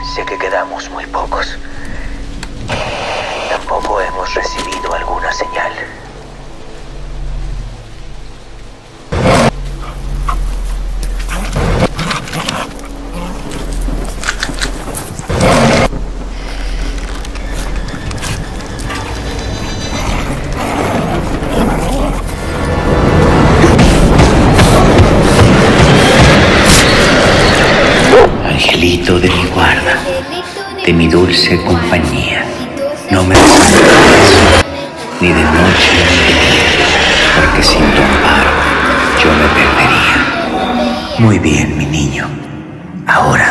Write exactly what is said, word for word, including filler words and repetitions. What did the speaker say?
Sé que quedamos muy pocos. Tampoco hemos recibido alguna señal. Angelito de mi guarda, de mi dulce compañía, no me desampares, ni de noche ni de día, porque sin tu amparo yo me perdería. Muy bien, mi niño. Ahora